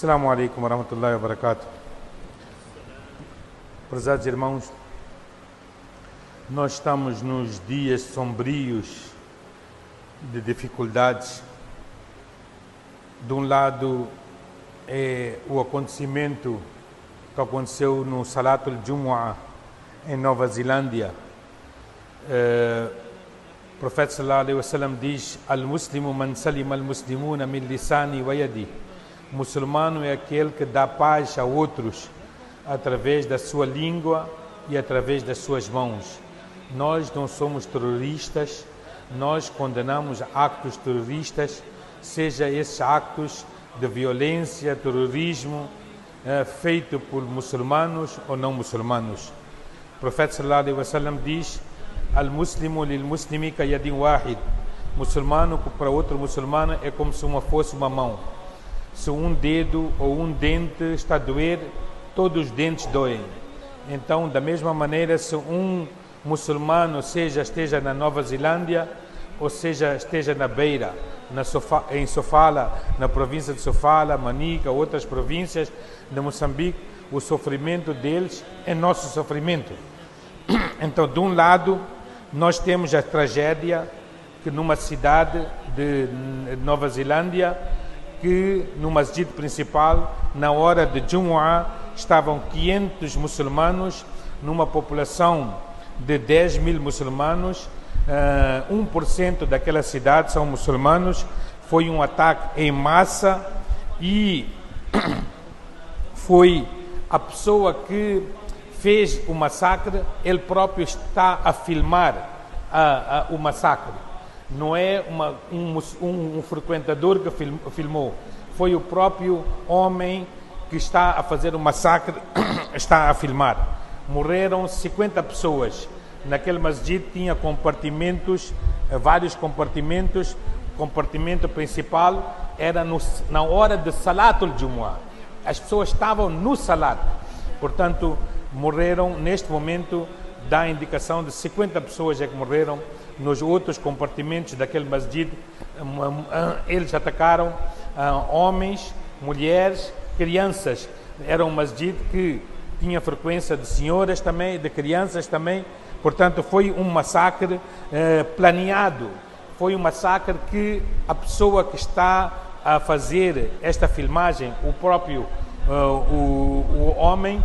Assalamu alaikum wa rahmatullahi wa barakatuh. Prezados irmãos, nós estamos nos dias sombrios de dificuldades. De um lado é o acontecimento que aconteceu no Salat al-Jumu'ah em Nova Zelândia. O profeta sallallahu alaihi wasallam diz: al-muslimu man salima al-muslimuna min lisani wa yadi. O muçulmano é aquele que dá paz a outros através da sua língua e através das suas mãos. Nós não somos terroristas, nós condenamos actos terroristas, seja esses actos de violência, terrorismo, feito por muçulmanos ou não muçulmanos. O profeta sallallahu alaihi wasallam diz: al-muslimu lil-muslimi ka yadin wahid. Muçulmano para outro muçulmano é como se fosse uma mão. Se um dedo ou um dente está a doer, todos os dentes doem. Então, da mesma maneira, se um muçulmano esteja na Nova Zelândia, ou seja, esteja na Beira, em Sofala, na província de Sofala, Manica, outras províncias de Moçambique, o sofrimento deles é nosso sofrimento. Então, de um lado, nós temos a tragédia que numa cidade de Nova Zelândia, que no masjid principal, na hora de Jumu'ah, estavam 500 muçulmanos, numa população de 10 mil muçulmanos, 1% daquela cidade são muçulmanos. Foi um ataque em massa e foi a pessoa que fez o massacre, ele próprio está a filmar o massacre. Não é um frequentador que filmou, foi o próprio homem que está a fazer o massacre, está a filmar. Morreram 50 pessoas. Naquele masjid tinha compartimentos, vários compartimentos. O compartimento principal era na hora de Salat al-Jumu'ah. As pessoas estavam no Salat. Portanto, morreram, neste momento, dá a indicação de 50 pessoas é que morreram nos outros compartimentos daquele masjid. Eles atacaram homens, mulheres, crianças. Era um masjid que tinha frequência de senhoras também, de crianças também. Portanto, foi um massacre planeado. Foi um massacre que a pessoa que está a fazer esta filmagem, o próprio o homem,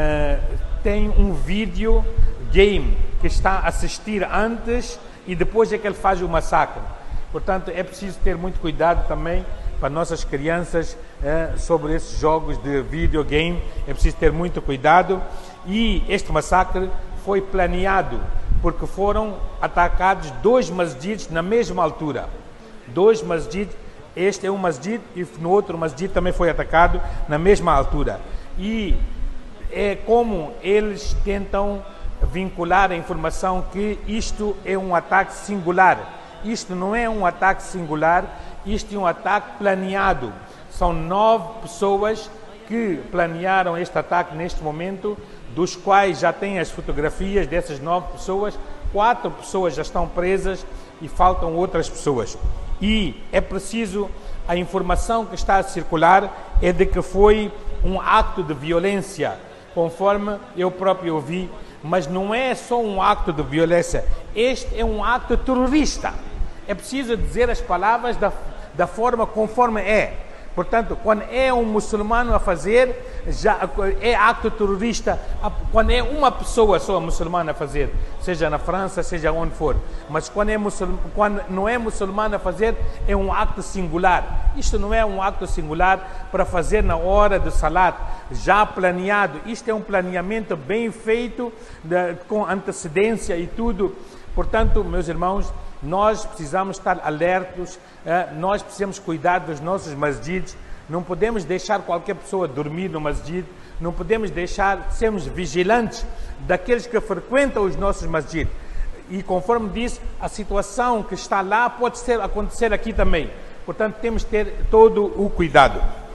tem um vídeo game que está a assistir antes e depois é que ele faz o massacre. Portanto, é preciso ter muito cuidado também para nossas crianças sobre esses jogos de videogame. É preciso ter muito cuidado. E este massacre foi planeado porque foram atacados 2 masjids na mesma altura. 2 masjids, este é um masjid e no outro masjid também foi atacado na mesma altura. E é como eles tentam vincular a informação que isto é um ataque singular. Isto não é um ataque singular, isto é um ataque planeado. São 9 pessoas que planearam este ataque neste momento, dos quais já têm as fotografias dessas 9 pessoas. 4 pessoas já estão presas e faltam outras pessoas. E é preciso, a informação que está a circular é de que foi um acto de violência, conforme eu próprio ouvi, mas não é só um acto de violência, este é um acto terrorista. É preciso dizer as palavras da forma conforme é. Portanto, quando é um muçulmano a fazer, já é acto terrorista. Quando é uma pessoa só muçulmana a fazer, seja na França, seja onde for. Mas quando não é muçulmano a fazer, é um acto singular. Isto não é um acto singular para fazer na hora do salat, já planeado. Isto é um planeamento bem feito, com antecedência e tudo. Portanto, meus irmãos, nós precisamos estar alertos, nós precisamos cuidar dos nossos masjids. Não podemos deixar qualquer pessoa dormir no masjid, não podemos deixar, sermos vigilantes daqueles que frequentam os nossos masjids. E conforme disse, a situação que está lá pode acontecer aqui também. Portanto, temos que ter todo o cuidado.